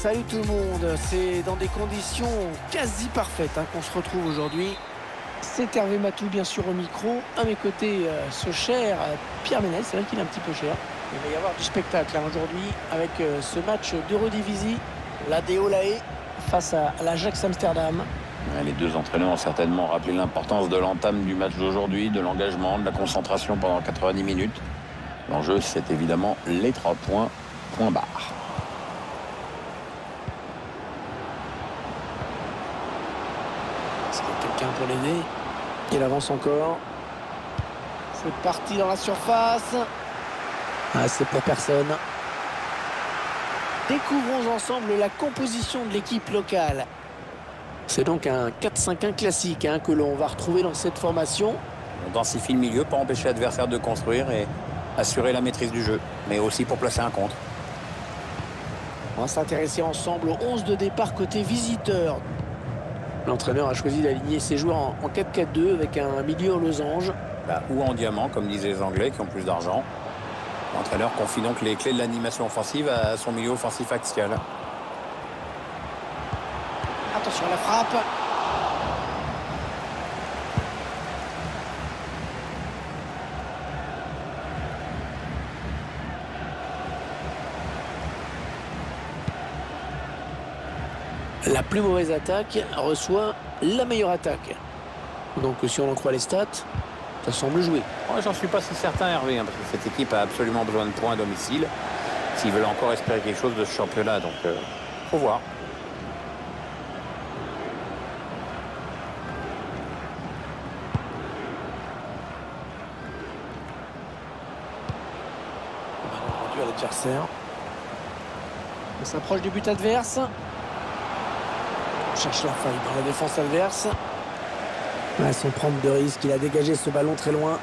salut tout le monde. C'est dans des conditions quasi parfaites qu'on se retrouve aujourd'hui. C'est Hervé Matou bien sûr au micro. À mes côtés, ce cher Pierre Ménel. C'est vrai qu'il est un petit peu cher. Il va y avoir du spectacle aujourd'hui avec ce match d'Eredivisie. La Deolae face à l'Ajax Amsterdam. Les deux entraîneurs ont certainement rappelé l'importance de l'entame du match d'aujourd'hui, de l'engagement, de la concentration pendant 90 minutes. L'enjeu, c'est évidemment les 3 points, point barre. Est-ce qu'il y a quelqu'un pour l'aider? Il avance encore. C'est parti dans la surface. Ah, c'est pour personne. Découvrons ensemble la composition de l'équipe locale. C'est donc un 4-5-1 classique que l'on va retrouver dans cette formation. On densifie le milieu pour empêcher l'adversaire de construire et assurer la maîtrise du jeu, mais aussi pour placer un contre. On va s'intéresser ensemble au 11 de départ côté visiteur. L'entraîneur a choisi d'aligner ses joueurs en 4-4-2 avec un milieu en losange. Ou en diamant, comme disaient les Anglais qui ont plus d'argent. L'entraîneur confie donc les clés de l'animation offensive à son milieu offensif axial. Attention à la frappe. La plus mauvaise attaque reçoit la meilleure attaque. Donc si on en croit les stats, ça semble jouer. Ouais, j'en suis pas si certain, Hervé, parce que cette équipe a absolument besoin de points à domicile s'ils veulent encore espérer quelque chose de ce championnat. Donc, faut voir. Ballon rendu à l'adversaire. On s'approche du but adverse. On cherche la faille dans la défense adverse. Sans prendre de risque, il a dégagé ce ballon très loin.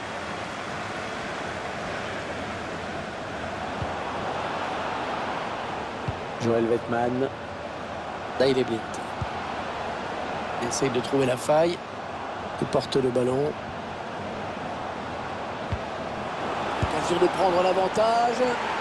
Joël Vetman. Daily Blind. Il essaye de trouver la faille. Il porte le ballon. Occasion de prendre l'avantage.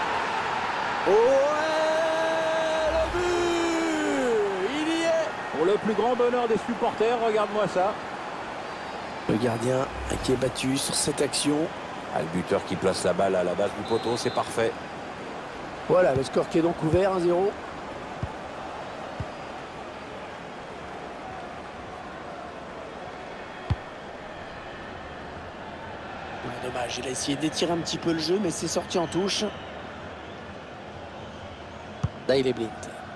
Le but! Il y est! Pour le plus grand bonheur des supporters, regarde-moi ça. Le gardien qui est battu sur cette action. Le buteur qui place la balle à la base du poteau, c'est parfait. Voilà, le score qui est donc ouvert, 1-0. Dommage, il a essayé d'étirer un petit peu le jeu, mais c'est sorti en touche. Daily Blind.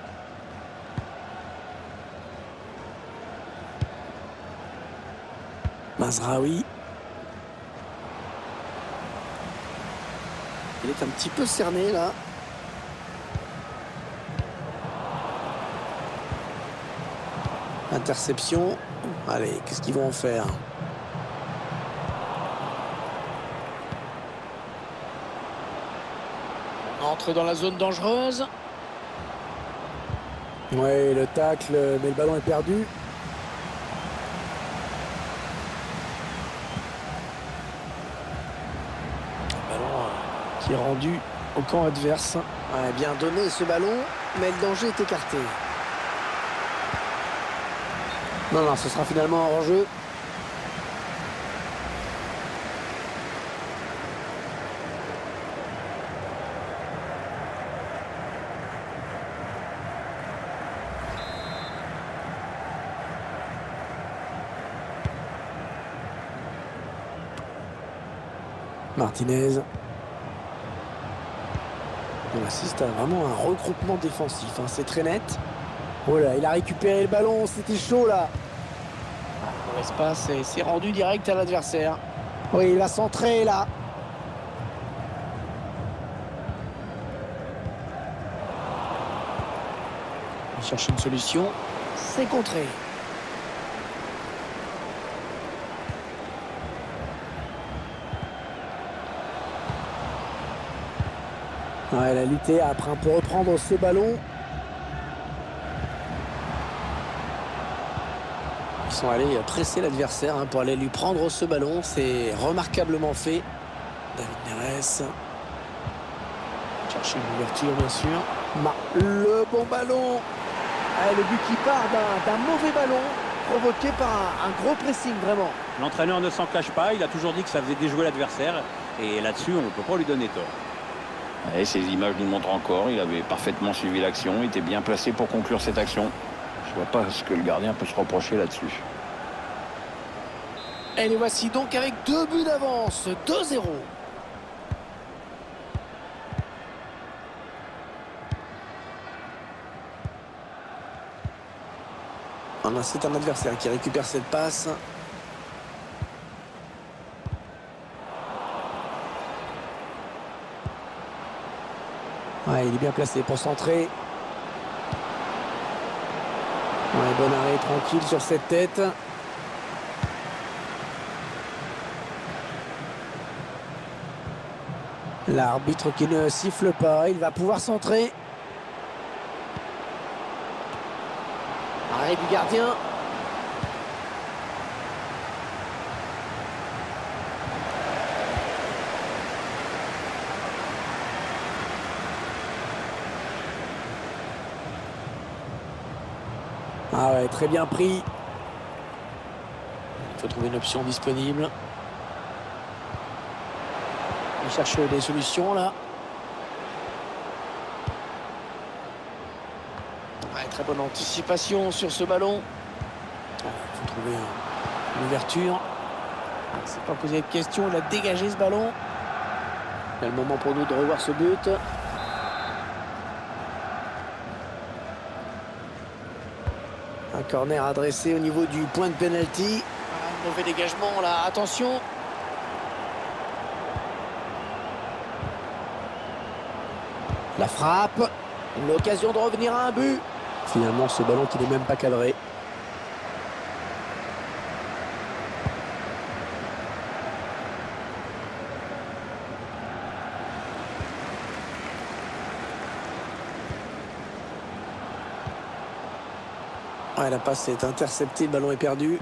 Mazraoui. Il est un petit peu cerné là. Interception. Allez, qu'est-ce qu'ils vont en faire? On entre dans la zone dangereuse. Ouais, le tacle, mais le ballon est perdu. Qui est rendu au camp adverse. Bien donné ce ballon, mais le danger est écarté. Non, ce sera finalement un hors-jeu. Martinez. On assiste à vraiment un regroupement défensif, c'est très net. Oh là, il a récupéré le ballon, c'était chaud là. Dans l'espace et c'est rendu direct à l'adversaire. Oui, il va centrer là. Il cherche une solution, c'est contré. Elle a lutté après pour reprendre ce ballon. Ils sont allés presser l'adversaire pour aller lui prendre ce ballon. C'est remarquablement fait. David Neres. Chercher une ouverture, bien sûr. Le bon ballon. Ah, le but qui part d'un mauvais ballon provoqué par un gros pressing, vraiment. L'entraîneur ne s'en cache pas, il a toujours dit que ça faisait déjouer l'adversaire. Et là-dessus, on ne peut pas lui donner tort. Et ces images nous montrent encore, il avait parfaitement suivi l'action, il était bien placé pour conclure cette action. Je vois pas ce que le gardien peut se reprocher là-dessus. Et les voici donc avec 2 buts d'avance, 2-0. C'est un adversaire qui récupère cette passe. Ouais, il est bien placé pour centrer. Ouais, bon arrêt tranquille sur cette tête. L'arbitre qui ne siffle pas, il va pouvoir centrer. Arrêt du gardien. Ah ouais, très bien pris. Il faut trouver une option disponible. Il cherche des solutions là. Ouais, très bonne anticipation sur ce ballon. Il faut trouver une ouverture. Il ne s'est pas posé de questions, il a dégagé ce ballon. C'est le moment pour nous de revoir ce but. Un corner adressé au niveau du point de pénalty. Un mauvais dégagement là, attention. La frappe. L'occasion de revenir à un but. Finalement, ce ballon qui n'est même pas cadré. Ouais, la passe est interceptée, le ballon est perdu.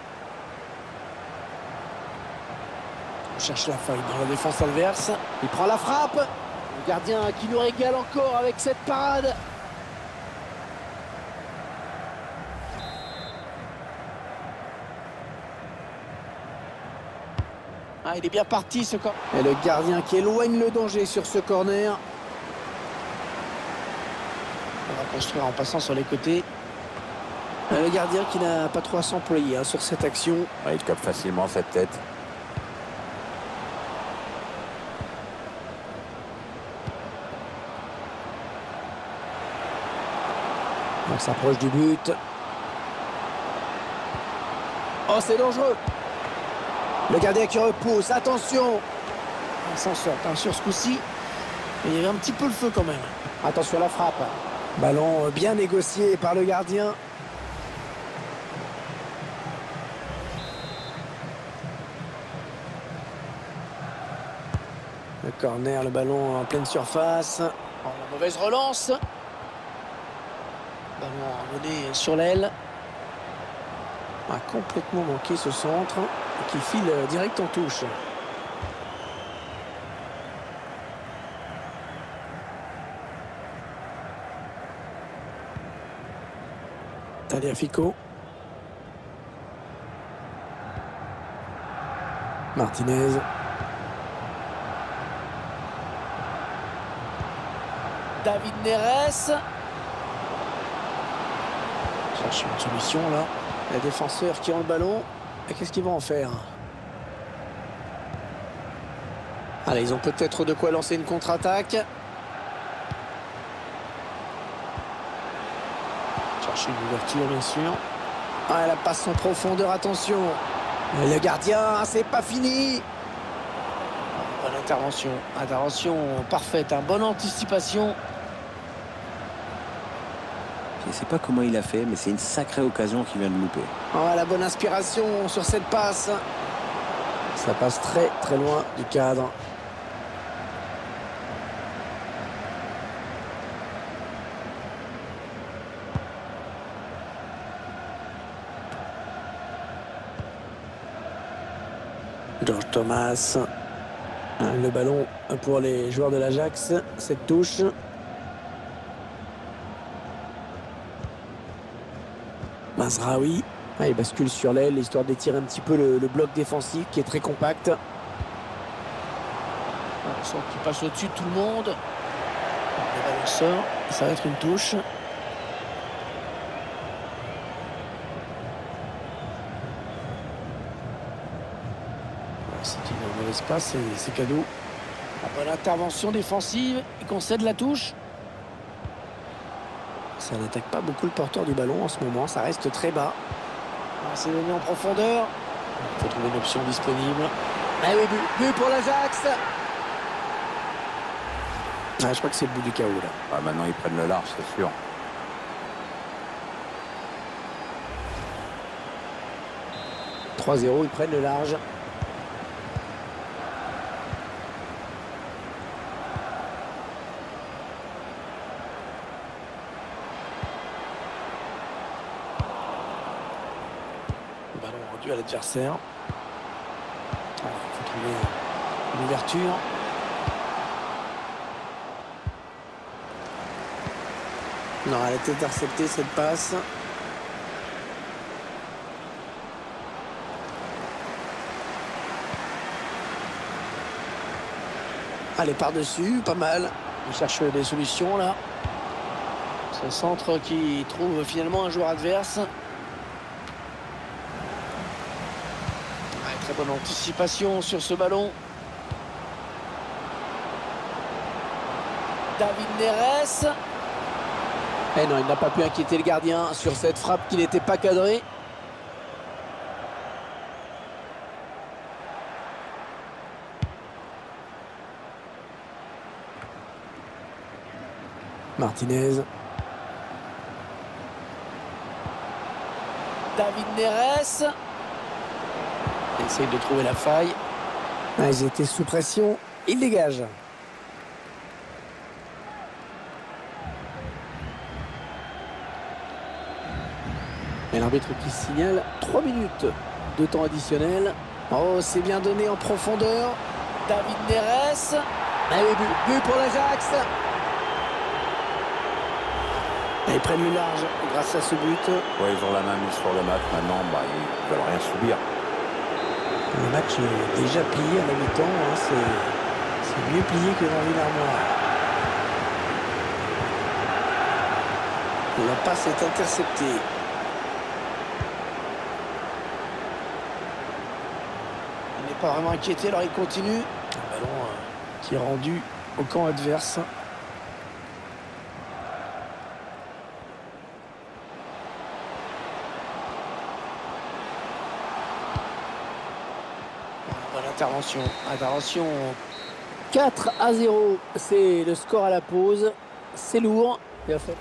On cherche la faille dans la défense adverse. Il prend la frappe. Le gardien qui nous régale encore avec cette parade. Ah, il est bien parti ce corner. Et le gardien qui éloigne le danger sur ce corner. On va construire en passant sur les côtés. Le gardien qui n'a pas trop à s'employer sur cette action. Ouais, il tape facilement cette tête. On s'approche du but. Oh, c'est dangereux. Le gardien qui repousse. Attention. Il s'en sort sur ce coup-ci. Il y avait un petit peu le feu quand même. Attention à la frappe. Ballon bien négocié par le gardien. Le corner, le ballon en pleine surface. Oh, la mauvaise relance. Ballon ramené sur l'aile. A complètement manqué ce centre qui file direct en touche. Tagliafico. Martinez. David Neres. Cherche une solution là. Les défenseurs qui ont le ballon. Et qu'est-ce qu'ils vont en faire? Allez, ils ont peut-être de quoi lancer une contre-attaque. Chercher une ouverture bien sûr. Ah, la passe en profondeur, attention. Et le gardien, c'est pas fini. Bonne intervention. Intervention parfaite, bonne anticipation. Je ne sais pas comment il a fait, mais c'est une sacrée occasion qu'il vient de louper. Oh, la bonne inspiration sur cette passe. Ça passe très très loin du cadre. George Thomas. Le ballon pour les joueurs de l'Ajax. Cette touche. Mazraoui. Ah, il bascule sur l'aile, histoire d'étirer un petit peu le bloc défensif qui est très compact. On sent qu'il passe au-dessus de tout le monde. Le ballon sort, ça va être une touche. C'est une mauvaise passe, c'est cadeau. La bonne intervention défensive, il concède la touche. Ça n'attaque pas beaucoup le porteur du ballon en ce moment, ça reste très bas. C'est donné en profondeur. Il faut trouver une option disponible. Ah oui, but pour l'Ajax. Ah, je crois que c'est le bout du chaos là. Ah, maintenant ils prennent le large, c'est sûr. « 3-0, ils prennent le large. Le ballon rendu à l'adversaire. Il faut trouver une ouverture. Non, elle a été interceptée cette passe. Allez, par-dessus, pas mal. Il cherche des solutions là. Ce centre qui trouve finalement un joueur adverse. Très bonne anticipation sur ce ballon. David Neres. Eh non, il n'a pas pu inquiéter le gardien sur cette frappe qui n'était pas cadrée. Martinez. David Neres. Il essaye de trouver la faille. Ah, ils étaient sous pression. Il dégage. Et l'arbitre qui signale 3 minutes de temps additionnel. Oh, c'est bien donné en profondeur. David Neres. Allez, but pour l'Ajax. Ils prennent le large grâce à ce but. Ouais, ils ont la main mise sur le match. Maintenant, ils ne veulent rien subir. Le match est déjà plié à la mi-temps. Hein. C'est mieux plié que dans une armoire. La passe est interceptée. Il n'est pas vraiment inquiété, alors il continue. Un ballon qui est rendu au camp adverse. Intervention. 4-0, c'est le score à la pause. C'est lourd. Bien fait.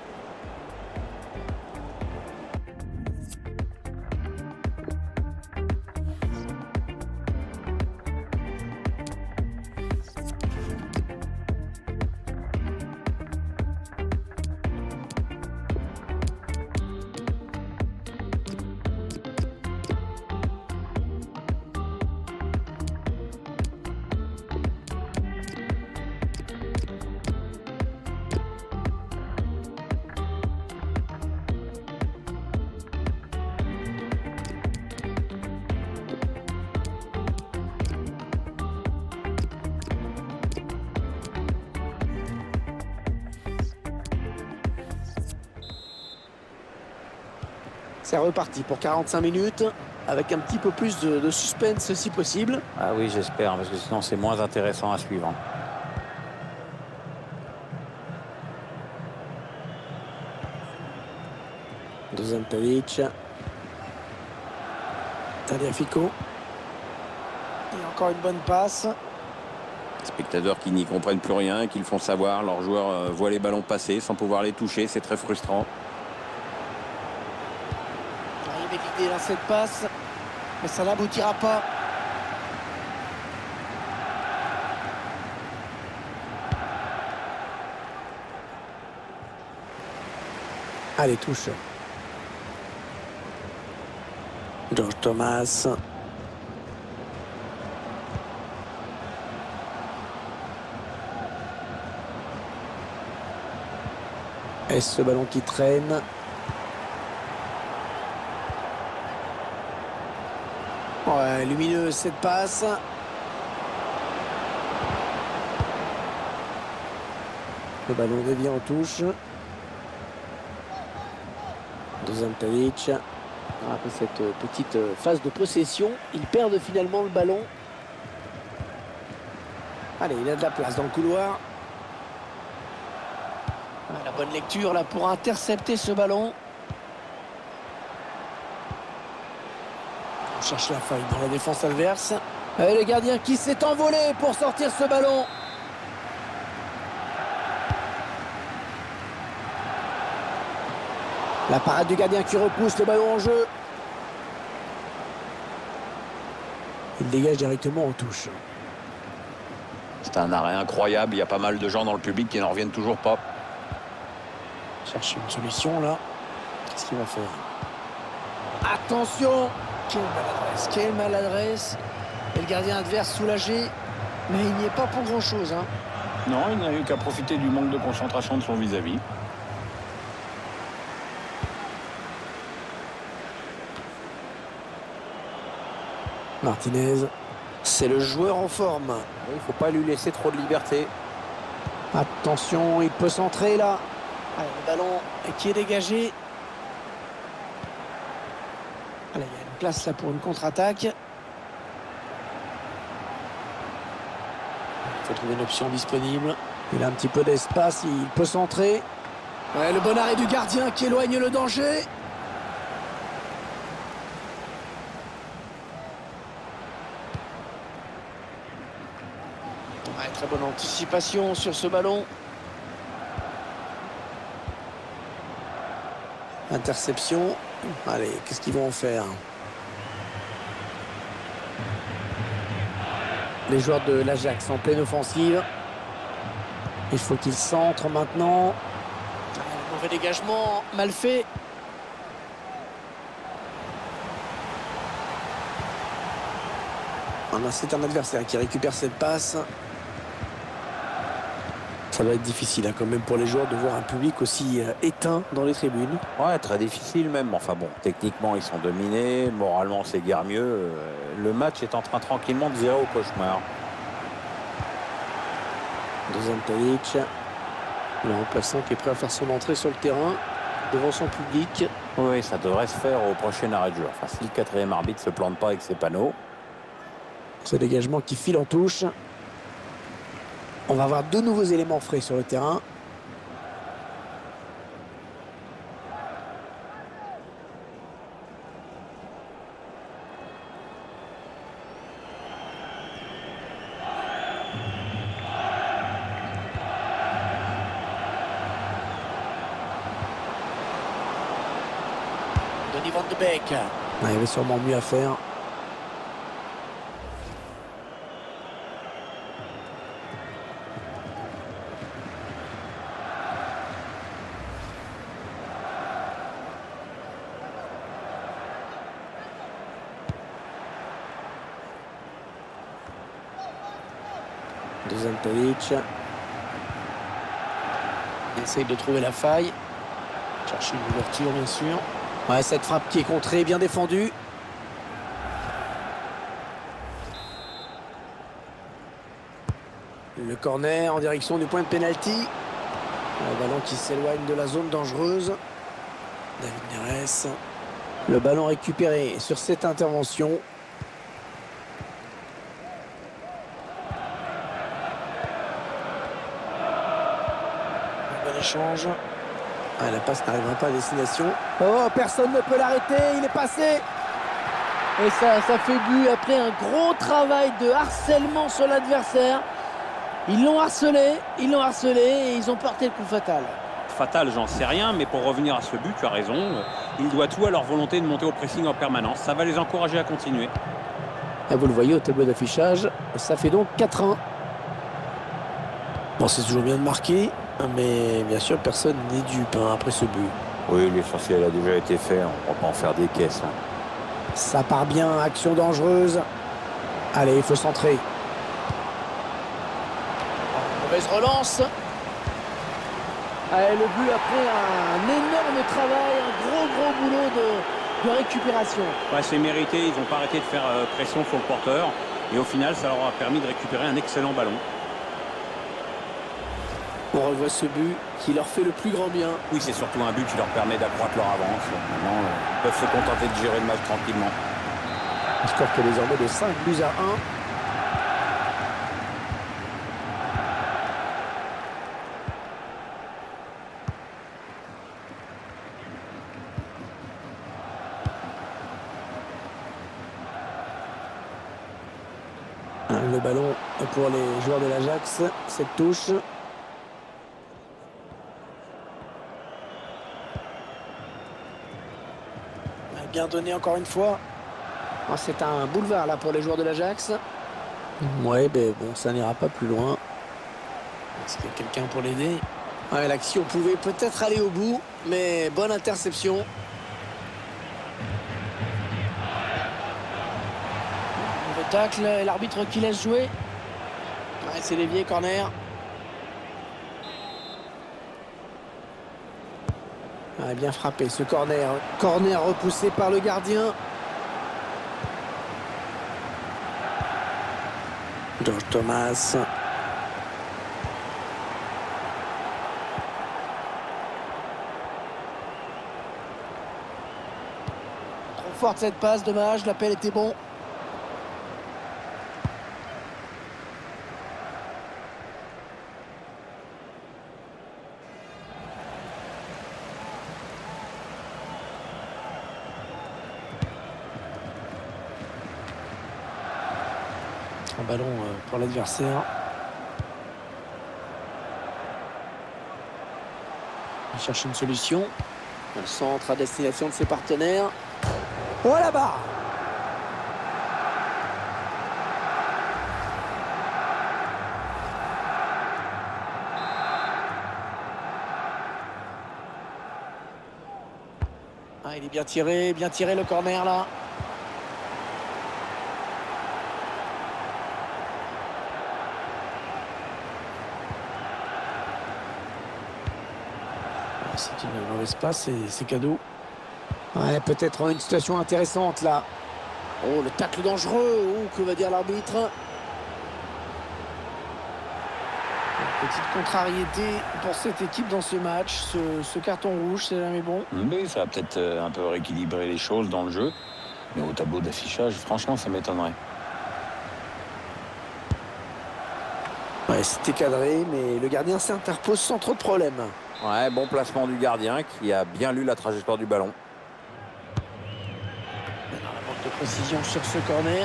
C'est reparti pour 45 minutes avec un petit peu plus de suspense si possible. Ah oui, j'espère, parce que sinon c'est moins intéressant à suivre. Dusan Tadic. Tagliafico. Et encore une bonne passe. Les spectateurs qui n'y comprennent plus rien et qui le font savoir. Leurs joueurs voient les ballons passer sans pouvoir les toucher. C'est très frustrant. Il est guidé dans cette passe, mais ça n'aboutira pas. Allez, touche. George Thomas. Et ce ballon qui traîne. Ouais, lumineuse cette passe. Le ballon revient en touche. Deuxième Tadic. Après cette petite phase de possession, ils perdent finalement le ballon. Allez, il a de la place dans le couloir. La bonne lecture là pour intercepter ce ballon. On cherche la faille dans la défense adverse. Et le gardien qui s'est envolé pour sortir ce ballon. La parade du gardien qui repousse le ballon en jeu. Il dégage directement en touche. C'est un arrêt incroyable. Il y a pas mal de gens dans le public qui n'en reviennent toujours pas. Cherche une solution là. Qu'est-ce qu'il va faire? Attention! Quelle maladresse, quelle maladresse. Et le gardien adverse soulagé. Mais il n'y est pas pour grand-chose. Hein. Non, il n'a eu qu'à profiter du manque de concentration de son vis-à-vis. Martinez, c'est le joueur en forme. Il ne faut pas lui laisser trop de liberté. Attention, il peut centrer là. Allez, le ballon qui est dégagé. Allez, il y a une place là pour une contre-attaque. Il faut trouver une option disponible. Il a un petit peu d'espace, il peut centrer. Ouais, le bon arrêt du gardien qui éloigne le danger. Ouais, très bonne anticipation sur ce ballon. Interception. Allez, qu'est-ce qu'ils vont en faire? Les joueurs de l'Ajax en pleine offensive. Il faut qu'ils centrent maintenant. Mauvais dégagement, mal fait. C'est un adversaire qui récupère cette passe. Ça va être difficile hein, quand même pour les joueurs de voir un public aussi éteint dans les tribunes. Ouais, très difficile même. Enfin bon, techniquement ils sont dominés, moralement c'est guère mieux. Le match est en train tranquillement de virer au cauchemar. Deuxième Tadic. Le remplaçant qui est prêt à faire son entrée sur le terrain devant son public. Oui, ça devrait se faire au prochain arrêt de jeu. Enfin, si le quatrième arbitre ne se plante pas avec ses panneaux. Ce dégagement qui file en touche. On va avoir deux nouveaux éléments frais sur le terrain. Donny van de Beek. Il y avait sûrement mieux à faire. Deuxième Tadic. Il essaye de trouver la faille. Chercher une ouverture, bien sûr. Ouais, cette frappe qui est contrée, bien défendue. Le corner en direction du point de pénalty. Le ballon qui s'éloigne de la zone dangereuse. David Neres. Le ballon récupéré sur cette intervention. Échange. Ah, la passe n'arrivera pas à destination. Oh, personne ne peut l'arrêter. Il est passé. Et ça fait but après un gros travail de harcèlement sur l'adversaire. Ils l'ont harcelé et ils ont porté le coup fatal. Fatal, j'en sais rien, mais pour revenir à ce but, tu as raison. Il doit tout à leur volonté de monter au pressing en permanence. Ça va les encourager à continuer. Et vous le voyez au tableau d'affichage, ça fait donc 4-1. Bon, c'est toujours bien de marquer. Mais bien sûr, personne n'est dupe hein, après ce but. Oui, l'essentiel a déjà été fait. On va pas en faire des caisses. Hein. Ça part bien, action dangereuse. Allez, il faut centrer. Mauvaise relance. Allez, le but après un énorme travail, un gros boulot de récupération. Ouais, c'est mérité, ils n'ont pas arrêté de faire pression sur le porteur. Et au final, ça leur a permis de récupérer un excellent ballon. On revoit ce but qui leur fait le plus grand bien. Oui, c'est surtout un but qui leur permet d'accroître leur avance. Maintenant, ils peuvent se contenter de gérer le match tranquillement. Le score est désormais de 5-1. Le ballon pour les joueurs de l'Ajax, cette touche. Bien donné encore une fois. C'est un boulevard là pour les joueurs de l'Ajax. Ouais, ben bon, ça n'ira pas plus loin. Est-ce qu'il y a quelqu'un pour l'aider? Ouais, l'action pouvait peut-être aller au bout, mais bonne interception. Le tacle, l'arbitre qui laisse jouer. Ouais, c'est dévié, corner. Ouais, bien frappé ce corner. Corner repoussé par le gardien. George Thomas. Trop forte cette passe, dommage, l'appel était bon. Un ballon pour l'adversaire. Il cherche une solution. Un centre à destination de ses partenaires. Oh là-bas! Ah, il est bien tiré le corner là. C'est une mauvaise passe et c'est cadeau. Ouais, peut-être une situation intéressante là. Oh, le tacle dangereux. Oh, que va dire l'arbitre? Petite contrariété pour cette équipe dans ce match. Ce carton rouge, c'est jamais bon. Mais ça va peut-être un peu rééquilibrer les choses dans le jeu. Mais au tableau d'affichage, franchement, ça m'étonnerait. Ouais, c'était cadré, mais le gardien s'interpose sans trop de problème. Ouais, bon placement du gardien qui a bien lu la trajectoire du ballon. Maintenant, la manque de précision sur ce corner.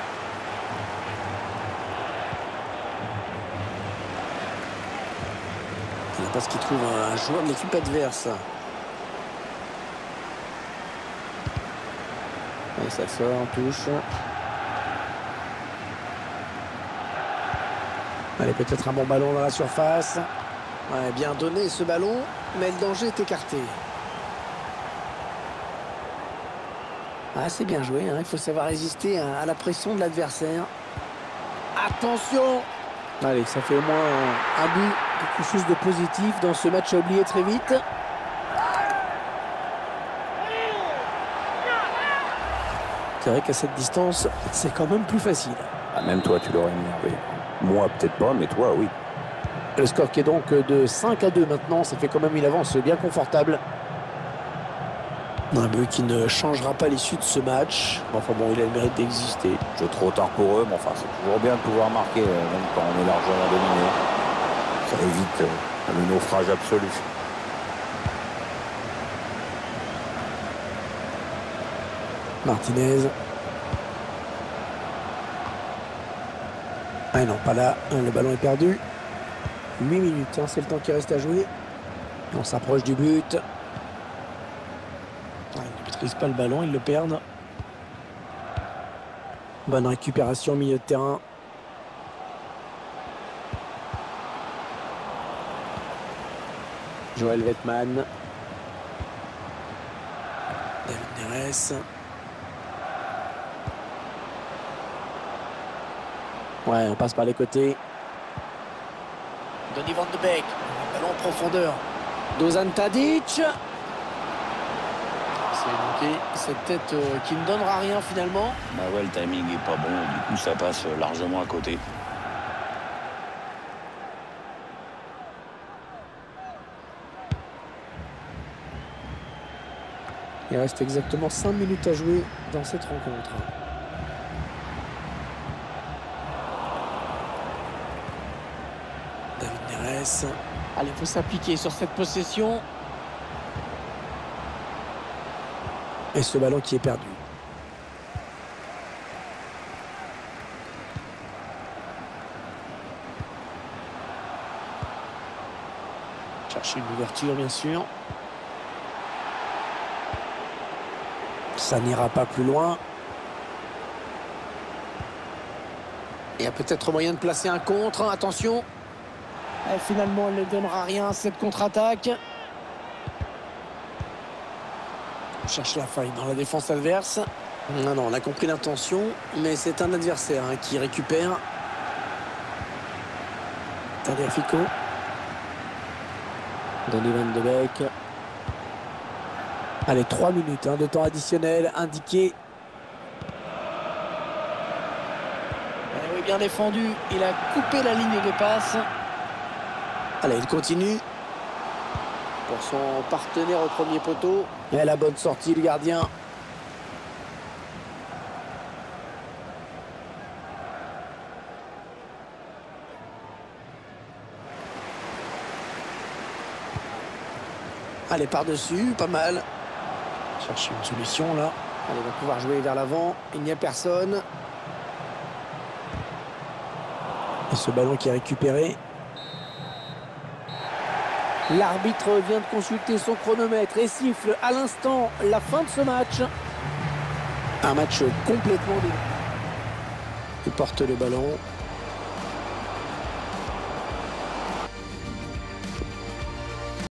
Il passe qu'il trouve un joueur de l'équipe adverse. Et ça sort en touche. Allez, peut-être un bon ballon dans la surface. Ouais, bien donné ce ballon, mais le danger est écarté. Ah, c'est bien joué, hein. Il faut savoir résister à la pression de l'adversaire. Attention! Allez, ça fait au moins un but, quelque chose de positif dans ce match à oublier très vite. C'est vrai qu'à cette distance, c'est quand même plus facile. Ah, même toi, tu l'aurais énervé. Moi, peut-être pas, mais toi, oui. Le score qui est donc de 5-2 maintenant, ça fait quand même une avance bien confortable. Un but qui ne changera pas l'issue de ce match. Enfin bon, il a le mérite d'exister. Jeu trop tard pour eux, mais enfin, c'est toujours bien de pouvoir marquer, même quand on est largement dominé. Ça évite le naufrage absolu. Martinez. Ah non, pas là. Le ballon est perdu. 8 minutes, hein, c'est le temps qui reste à jouer. On s'approche du but. Ils ne maîtrisent pas le ballon, ils le perdent. Bonne récupération au milieu de terrain. Joël Vetman. David Neres. Ouais, on passe par les côtés. Donny van de Beek. Ballon en profondeur. Dusan Tadic. C'est manqué. Cette tête qui ne donnera rien finalement. Bah ouais, le timing est pas bon, du coup ça passe largement à côté. Il reste exactement 5 minutes à jouer dans cette rencontre. David Neres. Allez, il faut s'appliquer sur cette possession. Et ce ballon qui est perdu. Chercher une ouverture, bien sûr. Ça n'ira pas plus loin. Il y a peut-être moyen de placer un contre. Attention. Et finalement, elle ne donnera rien, cette contre-attaque. On cherche la faille dans la défense adverse. Non, on a compris l'intention, mais c'est un adversaire qui récupère. Tagliafico. Donny Van de Beek. Allez, 3 minutes de temps additionnel indiqué. Oui, bien défendu. Il a coupé la ligne de passe. Allez, il continue. Pour son partenaire au premier poteau. Et la bonne sortie, le gardien. Allez, par-dessus, pas mal. Chercher une solution là. Allez, on va pouvoir jouer vers l'avant. Il n'y a personne. Et ce ballon qui est récupéré. L'arbitre vient de consulter son chronomètre et siffle à l'instant la fin de ce match. Un match complètement délicat. Il porte le ballon.